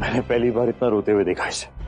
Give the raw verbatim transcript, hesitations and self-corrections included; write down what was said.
मैंने पहली बार इतना रोते हुए देखा इसे।